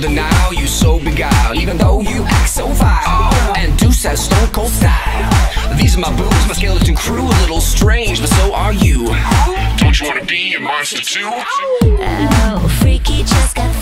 denial, you so beguiled, even though you act so vile. And Deuce has stone cold style. These are my boobs, my skeleton crew, a little strange, but so are you. Don't you wanna be a monster too? Oh, freaky just got